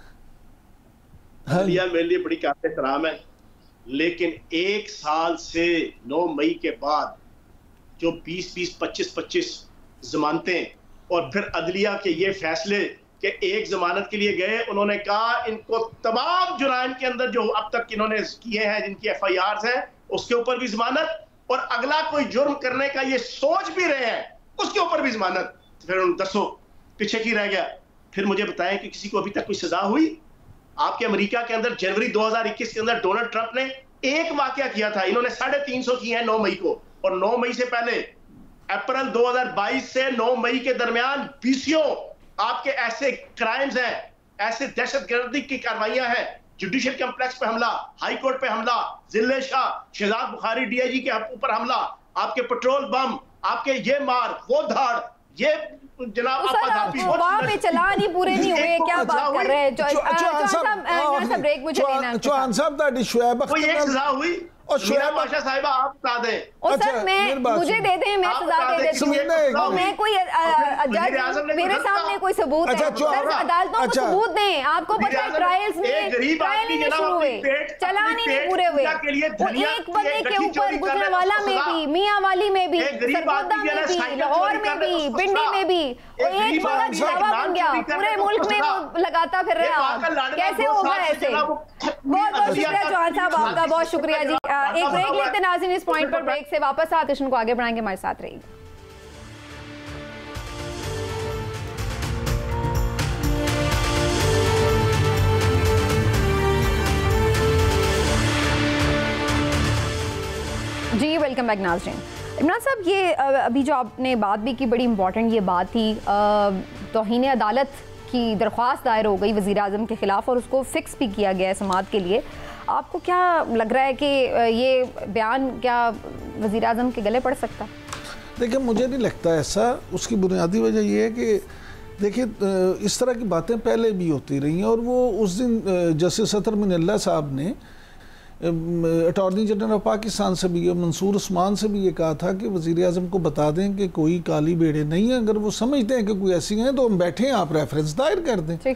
अदलिया मेरे लिए बड़ी काबिल एहतराम है, लेकिन 1 साल से 9 मई के बाद जो 20-20, 25-25 जमानतें और फिर अदलिया के ये फैसले कि एक जमानत के लिए गए, उन्होंने कहा इनको तमाम जुराइम के अंदर जो अब तक इन्होंने किए हैं, जिनकी FIRs हैं, उसके ऊपर भी जमानत, और अगला कोई जुर्म करने का ये सोच भी रहे हैं उसके ऊपर भी जमानत। फिर दसो पीछे की रह गया। फिर मुझे बताएं कि किसी को अभी तक कोई सजा हुई? आपके अमेरिका के अंदर जनवरी 2021 के अंदर डोनाल्ड ट्रंप ने एक वाकया किया था, इन्होंने 350 किए हैं 9 मई को, और 9 मई से पहले अप्रैल 2022 से 9 मई के दरमियान 20 आपके ऐसे क्राइम्स हैं, ऐसे दहशतगर्दी की कार्रवाइयां हैं। जुडिशियल कॉम्प्लेक्स पे हमला, हाई कोर्ट पे हमला, जिले शाह, शहजाद बुखारी DIG के ऊपर हमला, आपके पेट्रोल बम, आपके ये मार, वो धाड़, ये जनाब वहाँ पे चलान ही पूरे नहीं हुए, क्या बात कर रहे हैं? ब्रेक मुझे लेना है। चौहान साहब दा शुएब कोई एक सजा हुई और शुएब बादशाह साहिबा आप बता दें। और सर मुझे दे दें, मैं सजा दे देती हूँ। मैं कोई जज मेरे सामने कोई सबूत है, सर अदालतों को सबूत दें। आपको पता है ट्रायल्स में शुरू हुए, चलान ही नहीं पूरे हुए। एक बंदे के ऊपर गुजरांवाला में भी, मियांवाली में भी, सरगोदा में भी, लाहौर में भी, पिंडी में भी एक बड़ा दावा बन गया, पूरे मुल्क में वो लगाता फिर रहा। कैसे होगा ऐसे? बहुत बहुत शुक्रिया चौहान साहब, आपका बहुत शुक्रिया जी। एक ब्रेक लेते नाज़रीन, इस पॉइंट पर ब्रेक से वापस आते को आगे बढ़ाएंगे, हमारे साथ रहिए। जी वेलकम बैक नाज़रीन। इमरान साहब, ये अभी जो आपने बात भी की, बड़ी इंपॉर्टेंट ये बात थी, तौहीन अदालत की दरख्वास्त दायर हो गई वज़ीर आज़म के ख़िलाफ़ और उसको फ़िक्स भी किया गया है समाअत के लिए। आपको क्या लग रहा है कि ये बयान क्या वज़ीर आज़म के गले पड़ सकता? देखिए, मुझे नहीं लगता ऐसा। उसकी बुनियादी वजह यह है कि देखिए इस तरह की बातें पहले भी होती रही हैं, और वो उस दिन जस्टिस अतर मिनल्ला साहब ने अटॉर्नी जनरल ऑफ पाकिस्तान से भी, मंसूर उस्मान से भी ये कहा था कि वज़ीर आज़म को बता दें कि कोई काली भेड़ें नहीं है, अगर वो समझते हैं कि कोई ऐसी हैं तो हम बैठे हैं, आप रेफरेंस दायर कर दें।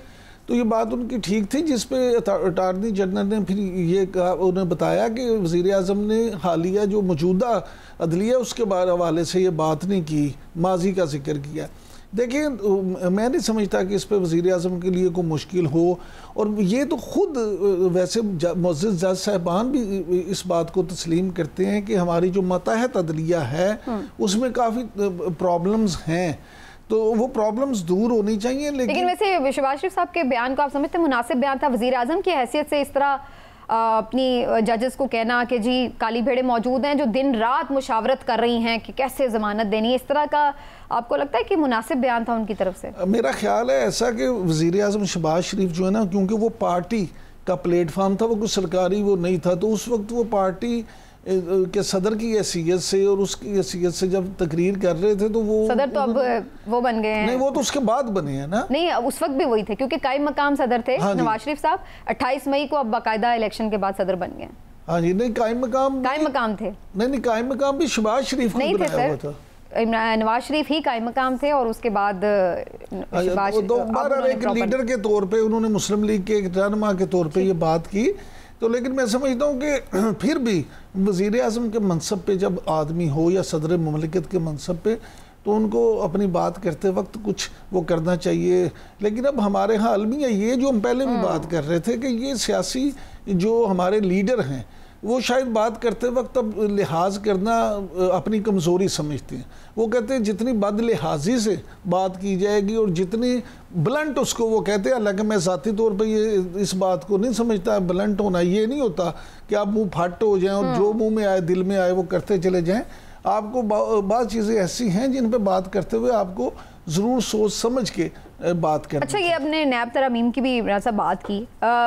तो ये बात उनकी ठीक थी, जिस पे अटार्नी जनरल ने फिर ये कहा, उन्हें बताया कि वज़ीर आज़म ने हालिया जो मौजूदा अदलिया उसके हवाले से ये बात नहीं की, माजी का जिक्र किया। देखिए मैं नहीं समझता कि इस पे वज़ीर आज़म के लिए कोई मुश्किल हो, और ये तो ख़ुद वैसे मुअज़्ज़ज़ जज साहिबान भी इस बात को तस्लीम करते हैं कि हमारी जो मातहत अदलिया है उसमें काफ़ी प्रॉब्लम्स हैं, तो वो प्रॉब्लम्स दूर होनी चाहिए। लेकिन वैसे शहबाज शरीफ साहब के बयान को आप समझते हैं मुनासिब बयान था वज़ीर आज़म की हैसियत से इस तरह अपनी जजेस को कहना कि जी काली भेड़ें मौजूद हैं जो दिन रात मुशावरत कर रही हैं कि कैसे ज़मानत देनी है, इस तरह का आपको लगता है कि मुनासिब बयान था उनकी तरफ से? मेरा ख्याल है ऐसा कि वज़ीर आज़म शहबाज शरीफ जो है ना, क्योंकि वो पार्टी का प्लेटफार्म था, वो कुछ सरकारी वो नहीं था, तो उस वक्त वो पार्टी के सदर की हैसियत से और उसकी हैसियत से जब तकरीर कर रहे थे, तो वो सदर तो अब वो बन गए हैं। नहीं, वो तो उसके बाद बने हैं ना। नहीं, उस वक्त भी वही थे क्योंकि कायम मकाम सदर थे नवाज शरीफ साहब। 28 मई को अब बाकायदा इलेक्शन के बाद सदर बन गए। हाँ जी, नहीं कायम मकाम थे। नहीं, कायम मकाम भी शहबाज शरीफ नहीं थे सर, नवाज शरीफ ही कायम मकाम थे और उसके बाद एक लीडर के तौर पे उन्होंने मुस्लिम लीग के एक रहनुमा के तौर पे ये बात की। तो लेकिन मैं समझता हूँ कि फिर भी वज़ीर आज़म के मनसब पे जब आदमी हो या सदर मुमलिकत के मनसब पे, तो उनको अपनी बात करते वक्त कुछ वो करना चाहिए। लेकिन अब हमारे यहाँ अलमिया ये जो हम पहले भी बात कर रहे थे कि ये सियासी जो हमारे लीडर हैं वो शायद बात करते वक्त अब लिहाज करना अपनी कमज़ोरी समझते हैं। वो कहते हैं जितनी बद लिहाजी से बात की जाएगी और जितनी ब्लंट उसको वो कहते हैं, हालांकि मैं ज़ाती तौर पे ये इस बात को नहीं समझता। ब्लंट होना ये नहीं होता कि आप मुँह फट हो जाएं और जो मुँह में आए दिल में आए वो करते चले जाएं। आपको बाद चीज़ें ऐसी हैं जिन पर बात करते हुए आपको ज़रूर सोच समझ के बात करनी। अच्छा, ये अपने नैब तरमीम की भी बात की।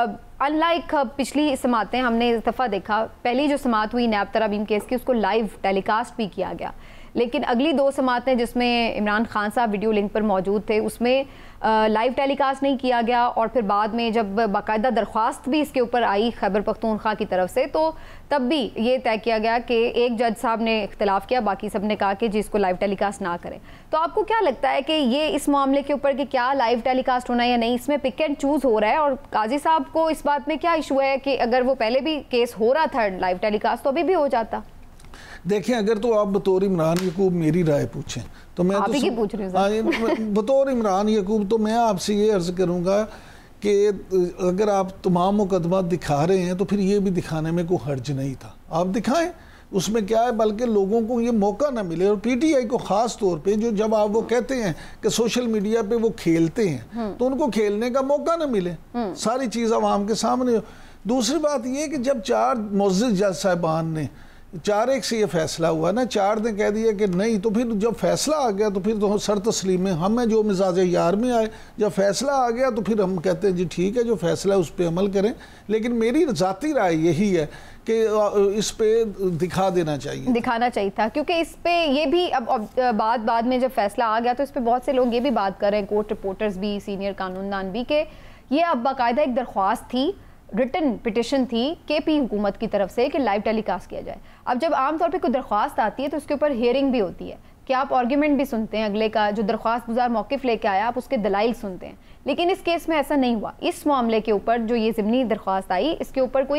अनलाइक पिछली समातें हमने इस दफ़ा देखा, पहली जो समात हुई नैब तरमीम केस की उसको लाइव टेलीकास्ट भी किया गया, लेकिन अगली 2 समातें जिसमें इमरान खान साहब वीडियो लिंक पर मौजूद थे उसमें लाइव टेलीकास्ट नहीं किया गया। और फिर बाद में जब बाकायदा दरख्वास्त भी इसके ऊपर आई खैबर पख्तूनख्वा की तरफ से, तो तब भी ये तय किया गया कि एक जज साहब ने इख्तिलाफ किया, बाकी सब ने कहा कि जी इसको लाइव टेलीकास्ट ना करें। तो आपको क्या लगता है कि ये इस मामले के ऊपर कि क्या लाइव टेलीकास्ट होना या नहीं, इसमें पिक एंड चूज़ हो रहा है? और काजी साहब को इस बात में क्या इशू है कि अगर वो पहले भी केस हो रहा था लाइव टेलीकास्ट तो अभी भी हो जाता? देखें, अगर तो आप बतौर इमरान यकूब मेरी राय पूछें तो मैं आप ही पूछ रहे हैं बतौर इमरान यकूब, तो मैं आपसे ये अर्ज़ करूँगा कि अगर आप तमाम मुकदमात दिखा रहे हैं तो फिर ये भी दिखाने में कोई हर्ज नहीं था, आप दिखाएं, उसमें क्या है। बल्कि लोगों को ये मौका ना मिले, और पीटीआई को ख़ास तौर पे जो जब आप वो कहते हैं कि सोशल मीडिया पे वो खेलते हैं तो उनको खेलने का मौका ना मिले, सारी चीज़ आवाम के सामने हो। दूसरी बात ये कि जब 4 मुअज़्ज़ज़ जज साहिबान ने 4-1 से ये फैसला हुआ ना, 4 ने कह दिया कि नहीं, तो फिर जब फैसला आ गया तो फिर तो सर तस्लीम में हम हैं जो मिजाज यार में आए। जब फैसला आ गया तो फिर हम कहते हैं जी ठीक है, जो फैसला है उस पर अमल करें। लेकिन मेरी ज़ाती राय यही है कि इस पे दिखाना चाहिए था, क्योंकि इस पे ये भी अब बाद में जब फैसला आ गया तो इस पे बहुत से लोग ये भी बात कर रहे हैं, कोर्ट रिपोर्टर्स भी, सीनियर कानूनदान भी, कि ये अब बाकायदा एक दरख्वास्त थी, रिटन पिटिशन थी केपी हुकूमत की तरफ से कि लाइव टेलीकास्ट किया जाए। अब जब आमतौर पे कोई दरख्वास्त आती है तो उसके ऊपर हियरिंग भी होती है कि आप आर्ग्यूमेंट भी सुनते हैं अगले का, जो दरख्वास्त गुजार मौक़िफ़ लेके आया आप उसके दलाइल सुनते हैं। लेकिन इस केस में ऐसा नहीं हुआ। इस मामले के ऊपर जो ये ज़िमनी दरख्वास्त आई, इसके ऊपर कोई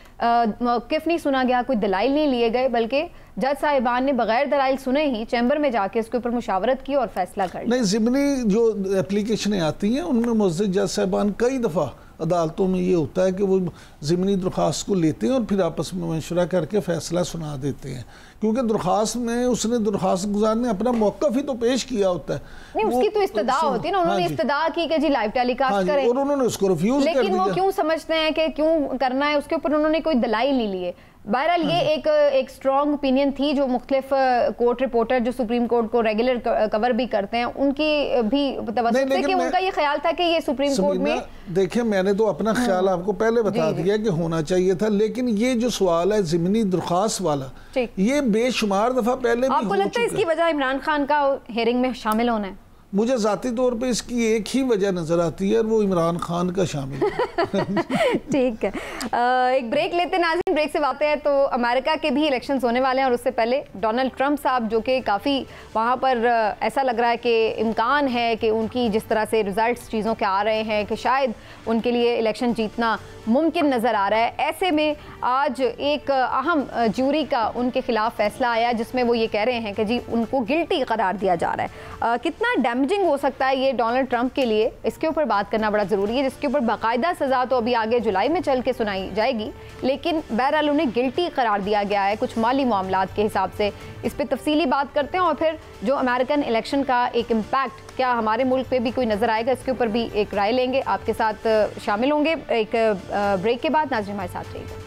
मौक़िफ़ नहीं सुना गया, कोई दलाइल नहीं लिए गए, बल्कि जज साहिबान ने बगैर दलाइल सुने ही चैम्बर में जाके इसके ऊपर मुशावरत की और फैसला कर लिया। नहीं, ज़िमनी जो एप्लीकेशनें आती हैं उनमें मुअज़्ज़ज़ जज साहिबान कई दफ़ा अदालतों में ये होता है कि वो ज़िमनी दरख्वास्त को लेते हैं और फिर आपस में मशवरा करके फ़ैसला सुना देते हैं, क्योंकि दरख्वास्त में उसने दरख्वास्त गुजार ने अपना मौक़िफ़ ही तो पेश किया होता है। नहीं, उसकी तो इस्तदा होती है ना, उन्होंने इस्तदा की कि जी लाइव टेलीकास्ट करें, और उन्होंने उसको रिफ्यूज़ कर दिया। लेकिन वो क्यों समझते हैं कि क्यों करना है, उसके ऊपर उन्होंने कोई दलाइल नहीं लिए। बहरहाल ये एक स्ट्रॉन्ग ओपिनियन थी जो मुख्तलिफ कोर्ट रिपोर्टर जो सुप्रीम कोर्ट को रेगुलर कवर भी करते हैं, उनकी भी तवज्जो है कि उनका ये ख्याल था कि ये सुप्रीम कोर्ट में। देखिए, मैंने तो अपना ख्याल आपको पहले बता दिया कि होना चाहिए था, लेकिन ये जो सवाल है ज़िमनी दरख्वास्त वाला, ये बेशुमार दफ़ा पहले भी आपको लगता है इसकी वजह इमरान खान का हियरिंग में शामिल होना है? मुझे ज़ाती तौर पे इसकी एक ही वजह नज़र आती है और वो इमरान खान का शामिल है। ठीक है, एक ब्रेक लेते हैं नाज़रीन। ब्रेक से बातें हैं तो अमेरिका के भी इलेक्शंस होने वाले हैं और उससे पहले डोनाल्ड ट्रंप साहब जो कि काफ़ी वहाँ पर ऐसा लग रहा है कि इम्कान है कि उनकी जिस तरह से रिजल्ट्स चीज़ों के आ रहे हैं कि शायद उनके लिए इलेक्शन जीतना मुमकिन नज़र आ रहा है। ऐसे में आज एक अहम ज्यूरी का उनके खिलाफ फैसला आया जिसमें वो ये कह रहे हैं कि जी उनको गिल्टी करार दिया जा रहा है। कितना डैमेजिंग हो सकता है ये डोनाल्ड ट्रंप के लिए, इसके ऊपर बात करना बड़ा ज़रूरी है, जिसके ऊपर बाकायदा सज़ा तो अभी आगे जुलाई में चल के सुनाई जाएगी, लेकिन बहरहाल उन्हें गिल्टी करार दिया गया है कुछ माली मामलात के हिसाब से। इस पर तफसीली बात करते हैं और फिर जो अमेरिकन इलेक्शन का एक इम्पैक्ट क्या हमारे मुल्क पे भी कोई नज़र आएगा, इसके ऊपर भी एक राय लेंगे, आपके साथ शामिल होंगे एक ब्रेक के बाद। नाज़रीन हमारे साथ रहिएगा।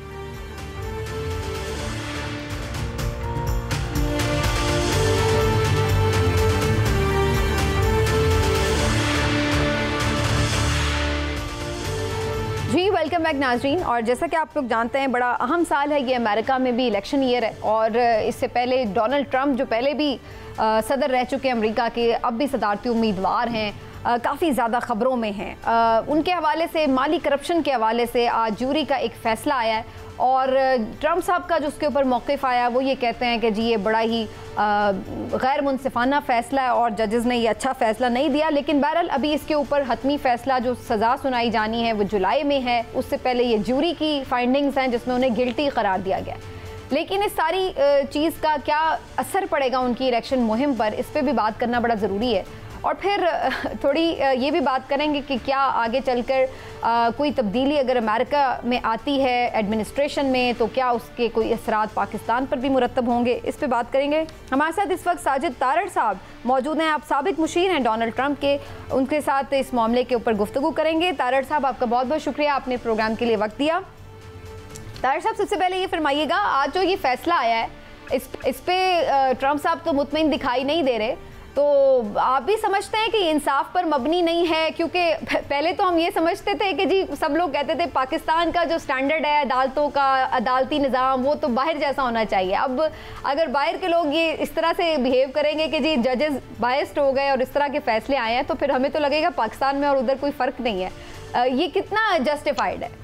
जी वेलकम बैक नाज़रीन। और जैसा कि आप लोग जानते हैं बड़ा अहम साल है ये, अमेरिका में भी इलेक्शन ईयर है और इससे पहले डोनाल्ड ट्रंप जो पहले भी सदर रह चुके हैं अमेरिका के, अब भी सदारती उम्मीदवार हैं, काफ़ी ज़्यादा ख़बरों में हैं। उनके हवाले से माली करप्शन के हवाले से आज ज्यूरी का एक फ़ैसला आया है और ट्रंप साहब का जो उसके ऊपर मौक़िफ़ आया वो ये कहते हैं कि जी ये बड़ा ही गैर मुनसिफाना फ़ैसला है और जजेस ने ये अच्छा फ़ैसला नहीं दिया। लेकिन बहरहाल अभी इसके ऊपर हतमी फ़ैसला जो सज़ा सुनाई जानी है वो जुलाई में है। उससे पहले ये ज्यूरी की फाइंडिंग्स हैं जिसमें उन्हें गिल्टी करार दिया गया। लेकिन इस सारी चीज़ का क्या असर पड़ेगा उनकी इलेक्शन मुहिम पर, इस पर भी बात करना बड़ा ज़रूरी है। और फिर थोड़ी ये भी बात करेंगे कि क्या आगे चलकर कोई तब्दीली अगर अमेरिका में आती है एडमिनिस्ट्रेशन में तो क्या उसके कोई असरात पाकिस्तान पर भी मुरतब होंगे, इस पे बात करेंगे। हमारे साथ इस वक्त साजिद तारड़ साहब मौजूद हैं, आप साबिक मुशीर हैं डोनाल्ड ट्रंप के, उनके साथ इस मामले के ऊपर गुफ्तगू करेंगे। तारड़ साहब आपका बहुत बहुत शुक्रिया, आपने प्रोग्राम के लिए वक्त दिया। तारड़ साहब सबसे पहले ये फरमाइएगा, आज जो ये फैसला आया है इस पे ट्रंप साहब तो मुतमईन दिखाई नहीं दे रहे, तो आप भी समझते हैं कि इंसाफ पर मबनी नहीं है? क्योंकि पहले तो हम ये समझते थे कि जी सब लोग कहते थे पाकिस्तान का जो स्टैंडर्ड है अदालतों का, अदालती निज़ाम, वो तो बाहर जैसा होना चाहिए। अब अगर बाहर के लोग ये इस तरह से बिहेव करेंगे कि जी जजेस बायस्ड हो गए और इस तरह के फैसले आए हैं, तो फिर हमें तो लगेगा पाकिस्तान में और उधर कोई फ़र्क नहीं है। ये कितना जस्टिफाइड है?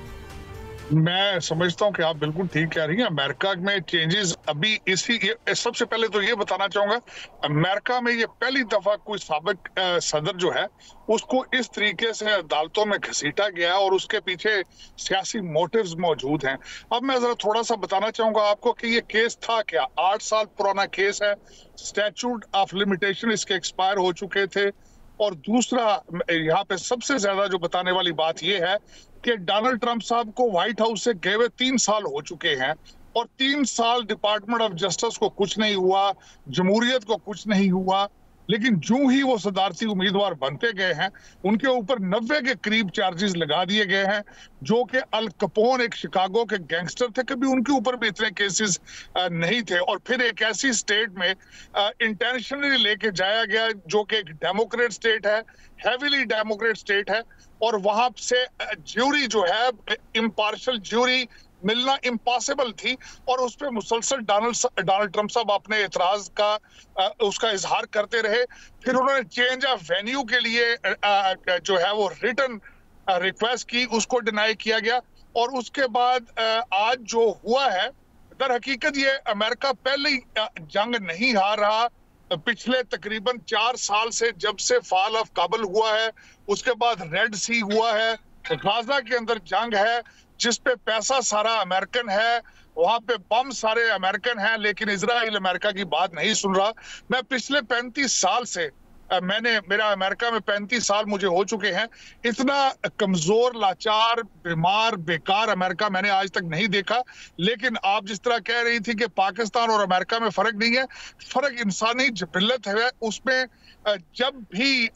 मैं समझता हूं कि आप बिल्कुल ठीक कह रही हैं। अमेरिका में चेंजेस अभी सबसे पहले तो ये बताना चाहूंगा, अमेरिका में ये पहली दफा कोई साबिक सदर जो है उसको इस तरीके से अदालतों में घसीटा गया और उसके पीछे सियासी मोटिव्स मौजूद हैं। अब मैं जरा थोड़ा सा बताना चाहूंगा आपको कि ये केस था क्या। 8 साल पुराना केस है, स्टैट्यूट ऑफ लिमिटेशन इसके एक्सपायर हो चुके थे। और दूसरा यहाँ पे सबसे ज्यादा जो बताने वाली बात यह है कि डोनाल्ड ट्रंप साहब को व्हाइट हाउस से गए हुए 3 साल हो चुके हैं और 3 साल डिपार्टमेंट ऑफ जस्टिस को कुछ नहीं हुआ, जमहूरियत को कुछ नहीं हुआ। लेकिन जो ही वो सदारती उम्मीदवार बनते गए हैं उनके ऊपर 90 के करीब चार्जेस लगा दिए गए हैं, जो कि अल कपोन एक शिकागो के गैंगस्टर थे, कभी उनके ऊपर भी इतने केसेस नहीं थे। और फिर एक ऐसी स्टेट में इंटेंशनली लेके जाया गया जो कि एक डेमोक्रेट स्टेट है, हेवीली डेमोक्रेट स्टेट है, और वहां से ज्यूरी जो है इम्पार्शियल ज्यूरी मिलना इम्पॉसिबल थी। और उस पर मुसलसल डोनाल्ड ट्रंप साहब अपने एतराज का उसका इजहार करते रहे। फिर उन्होंने चेंज ऑफ वेन्यू के लिए जो है वो रिटन रिक्वेस्ट की, उसको डिनाई किया गया। और उसके बाद आज जो हुआ है, दर हकीकत ये अमेरिका पहले जंग नहीं हार रहा। पिछले तकरीबन 4 साल से जब से फॉल ऑफ काबुल हुआ है, उसके बाद रेड सी हुआ है, गाजा के अंदर जंग है जिसपे पैसा सारा अमेरिकन है, वहां पे बम सारे अमेरिकन हैं, लेकिन इजराइल अमेरिका की बात नहीं सुन रहा। मैं पिछले 35 साल से मेरा अमेरिका में 35 साल मुझे हो चुके हैं, इतना कमजोर, लाचार, बीमार, बेकार अमेरिका मैंने आज तक नहीं देखा। लेकिन आप जिस तरह कह रही थी कि पाकिस्तान और अमेरिका में फर्क नहीं है, फर्क इंसानी जिबिल्लत है। उसमें जब भी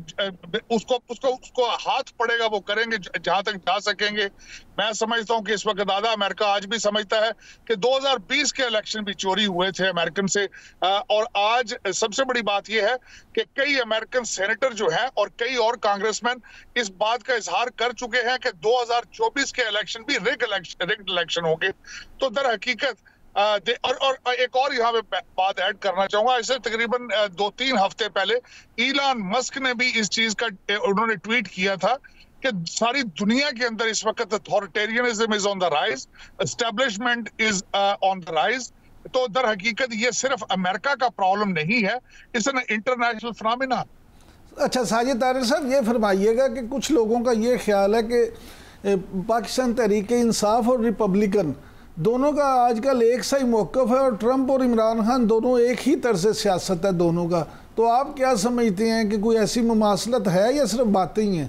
उसको हाथ पड़ेगा वो करेंगे जहां तक जा सकेंगे। मैं समझता हूं कि इस वक्त आधा अमेरिका आज भी समझता है कि 2020 के इलेक्शन भी चोरी हुए थे अमेरिकन से। और आज सबसे बड़ी बात यह है कि कई अमेरिकन सेनेटर जो हैं और कई और कांग्रेसमैन इस बात का इजहार कर चुके हैं कि 2024 के इलेक्शन भी रिग्ड इलेक्शन होंगे। तो दर हकीकत और एक और यहाँ पे बात ऐड करना चाहूंगा। इससे तकरीबन 2-3 हफ्ते पहले इलॉन मस्क ने भी इस चीज का उन्होंने ट्वीट किया था कि सारी दुनिया के अंदर इस वक्त authoritarianism is on the rise, establishment is on the rise. तो दर हकीकत ये सिर्फ अमेरिका का प्रॉब्लम नहीं है, इट्स एन इंटरनेशनल फिनोमेना। अच्छा साजिद तारिक साहब, ये फरमाइएगा कि कुछ लोगों का ये ख्याल है कि पाकिस्तान तहरीक इंसाफ और रिपब्लिकन दोनों का आजकल एक सा ही मौक़िफ़ है और ट्रंप और इमरान खान दोनों एक ही तरह से सियासत है दोनों का। तो आप क्या समझते हैं कि कोई ऐसी मुमासलत है या सिर्फ बातें ही हैं?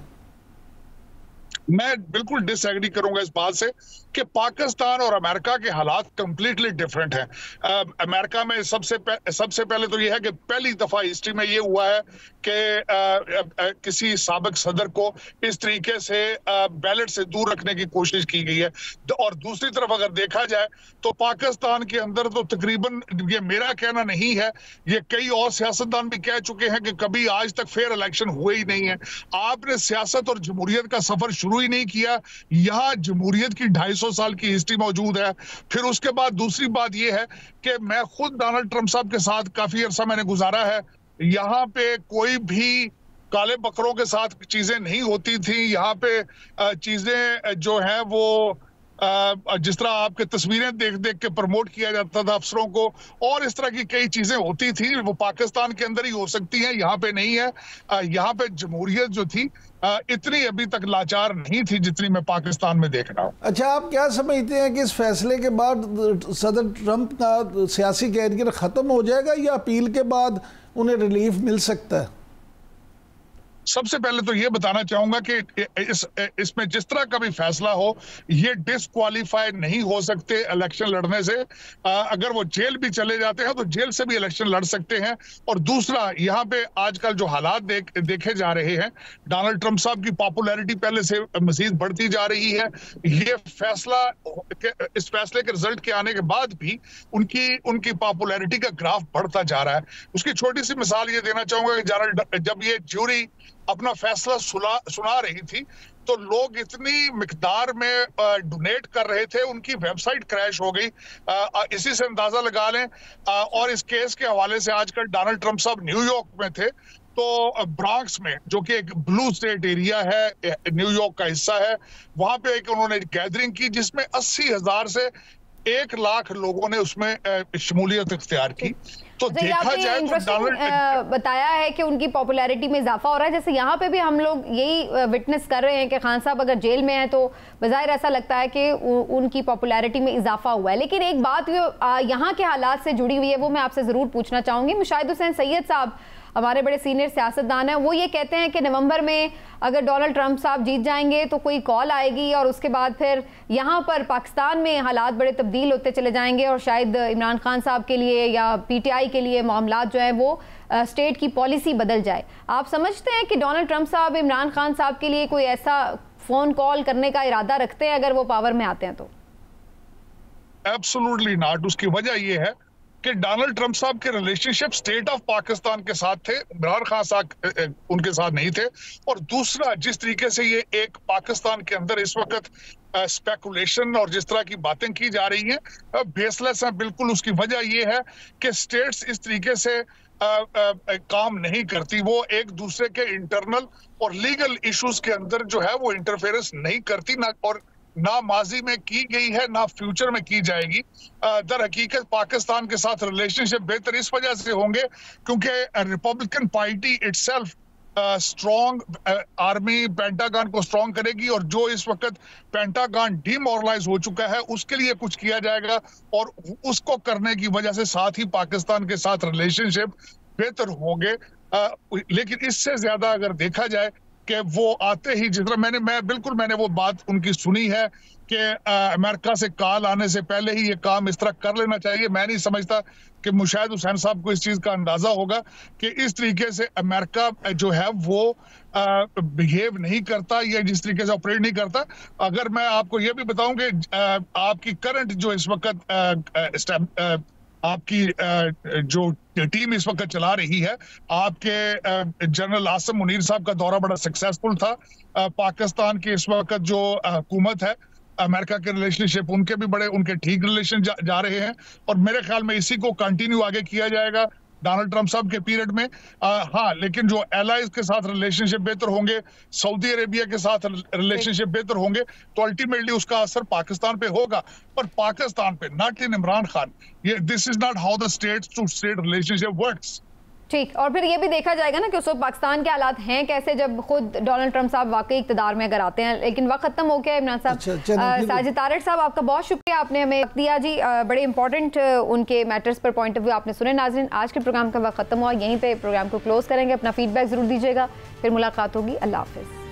मैं बिल्कुल डिसएग्री करूंगा इस बात से कि पाकिस्तान और अमेरिका के हालात कंप्लीटली डिफरेंट हैं। अमेरिका में सबसे पहले तो ये है कि पहली दफा हिस्ट्री में ये हुआ है कि किसी साबिक सदर को इस तरीके से बैलेट से दूर रखने की कोशिश की गई है। और दूसरी तरफ अगर देखा जाए तो पाकिस्तान के अंदर तो तकरीबन, ये मेरा कहना नहीं है, ये कई और सियासतदान भी कह चुके हैं कि कभी आज तक फेयर इलेक्शन हुए ही नहीं है। आपने सियासत और जमहूरियत का सफर शुरू ही नहीं किया। यहाँ जमहूरियत की 250 साल की हिस्ट्री मौजूद है। फिर उसके बाद दूसरी बात यह है कि मैं खुद डोनाल्ड ट्रंप साहब के साथ काफी अरसा मैंने गुजारा है। यहाँ पे कोई भी काले बकरों के साथ चीजें नहीं होती थी। यहाँ पे चीजें जो है वो जिस तरह आपके तस्वीरें देख देख के प्रमोट किया जाता था अफसरों को, और इस तरह की कई चीजें होती थी, वो पाकिस्तान के अंदर ही हो सकती हैं, यहाँ पे नहीं है। यहाँ पे जमहूरियत जो थी इतनी अभी तक लाचार नहीं थी जितनी मैं पाकिस्तान में देख रहा हूँ। अच्छा, आप क्या समझते हैं कि इस फैसले के बाद सदर ट्रंप का सियासी कैरियर खत्म हो जाएगा या अपील के बाद उन्हें रिलीफ मिल सकता है? सबसे पहले तो ये बताना चाहूंगा कि इसमें जिस तरह का भी फैसला हो, ये डिस्क्वालीफाई नहीं हो सकते इलेक्शन लड़ने से। अगर वो जेल भी चले जाते हैं तो जेल से भी इलेक्शन लड़ सकते हैं। और दूसरा, यहाँ पे आजकल जो हालात देखे जा रहे हैं, डोनाल्ड ट्रंप साहब की पॉपुलैरिटी पहले से मजीद बढ़ती जा रही है। ये फैसला, इस फैसले के रिजल्ट के आने के बाद भी उनकी पॉपुलैरिटी का ग्राफ बढ़ता जा रहा है। उसकी छोटी सी मिसाल ये देना चाहूंगा कि जब ये ज्यूरी अपना फैसला सुना रही थी तो लोग इतनी मिकदार में डोनेट कर रहे थे, उनकी वेबसाइट क्रैश हो गई। इसी से अंदाजा लगा लें। और इस केस के हवाले से आजकल डोनाल्ड ट्रंप साहब न्यूयॉर्क में थे, तो ब्रॉन्क्स में, जो कि एक ब्लू स्टेट एरिया है, न्यूयॉर्क का हिस्सा है, वहां पे एक उन्होंने गैदरिंग की जिसमें 80,000 से 1 लाख लोगों ने उसमें शमूलियत इख्तियार की। तो देखा जाए तो बताया है कि उनकी पॉपुलैरिटी में इजाफा हो रहा है। जैसे यहाँ पे भी हम लोग यही विटनेस कर रहे हैं कि खान साहब अगर जेल में हैं तो बज़ाहिर ऐसा लगता है कि उनकी पॉपुलैरिटी में इजाफा हुआ है। लेकिन एक बात यहाँ के हालात से जुड़ी हुई है, वो मैं आपसे ज़रूर पूछना चाहूँगी। मुशाहिद हुसैन सैयद साहब हमारे बड़े सीनियर सियासतदान हैं, वो ये कहते हैं कि नवंबर में अगर डोनाल्ड ट्रंप साहब जीत जाएंगे तो कोई कॉल आएगी और उसके बाद फिर यहाँ पर पाकिस्तान में हालात बड़े तब्दील होते चले जाएंगे और शायद इमरान खान साहब के लिए या पीटीआई के लिए मामलात जो है वो स्टेट की पॉलिसी बदल जाए। आप समझते हैं कि डोनाल्ड ट्रंप साहब इमरान खान साहब के लिए कोई ऐसा फ़ोन कॉल करने का इरादा रखते हैं अगर वो पावर में आते हैं तो? Absolutely not. उसकी वजह यह है कि डोनाल्ड ट्रंप साहब के रिलेशनशिप स्टेट ऑफ पाकिस्तान के साथ थे, इमरान खान साहब उनके साथ नहीं थे। और दूसरा, जिस तरीके से ये एक पाकिस्तान के अंदर इस वक्त स्पेकुलेशन और जिस तरह की बातें की जा रही हैं बेसलेस हैं बिल्कुल। उसकी वजह ये है कि स्टेट्स इस तरीके से काम नहीं करती, वो एक दूसरे के इंटरनल और लीगल इश्यूज के अंदर जो है वो इंटरफेरेंस नहीं करती, ना माजी में की गई है ना फ्यूचर में की जाएगी। दर हकीकत पाकिस्तान के साथ रिलेशनशिप बेहतर इस वजह से होंगे क्योंकि Republican party itself strong army Pentagon को स्ट्रॉन्ग करेगी और जो इस वक्त पेंटागन डिमोरलाइज हो चुका है उसके लिए कुछ किया जाएगा और उसको करने की वजह से साथ ही पाकिस्तान के साथ रिलेशनशिप बेहतर होंगे। लेकिन इससे ज्यादा अगर देखा जाए कि वो आते ही जिस तरह मैंने वो बात उनकी सुनी है कि अमेरिका से कॉल आने से पहले ही ये काम इस तरह कर लेना चाहिए। मैं नहीं समझता कि मुशाहिद हुसैन साहब को इस चीज का अंदाजा होगा कि इस तरीके से अमेरिका जो है वो बिहेव नहीं करता या जिस तरीके से ऑपरेट नहीं करता। अगर मैं आपको ये भी बताऊं कि आपकी करंट जो इस वक्त आपकी जो टीम इस वक्त चला रही है, आपके जनरल आसिम मुनीर साहब का दौरा बड़ा सक्सेसफुल था। पाकिस्तान की इस वक्त जो हुकूमत है अमेरिका के रिलेशनशिप उनके भी बड़े उनके ठीक रिलेशन जा रहे हैं, और मेरे ख्याल में इसी को कंटिन्यू आगे किया जाएगा डोनाल्ड ट्रंप साहब के पीरियड में। हाँ, लेकिन जो एलाइज के साथ रिलेशनशिप बेहतर होंगे, सऊदी अरेबिया के साथ रिलेशनशिप बेहतर होंगे, तो अल्टीमेटली उसका असर पाकिस्तान पे होगा, पर पाकिस्तान पे, नॉट इन इमरान खान। ये this is not how the state to state relationship works. ठीक, और फिर ये भी देखा जाएगा ना कि उस वक्त पाकिस्तान के हालात हैं कैसे जब खुद डोनाल्ड ट्रंप साहब वाकई इक़्तिदार में अगर आते हैं। लेकिन वक्त खत्म हो गया इमरान साहब। साजिद तारिक साहब, आपका बहुत शुक्रिया, आपने हमें वक्त दिया जी। बड़े इंपॉर्टेंट उनके मैटर्स पर पॉइंट ऑफ व्यू आपने सुने। नाज़रीन, आज के प्रोग्राम का वक्त खत्म हुआ, यहीं पे प्रोग्राम को क्लोज करेंगे। अपना फीडबैक जरूर दीजिएगा, फिर मुलाकात होगी। अल्लाह हाफिज़।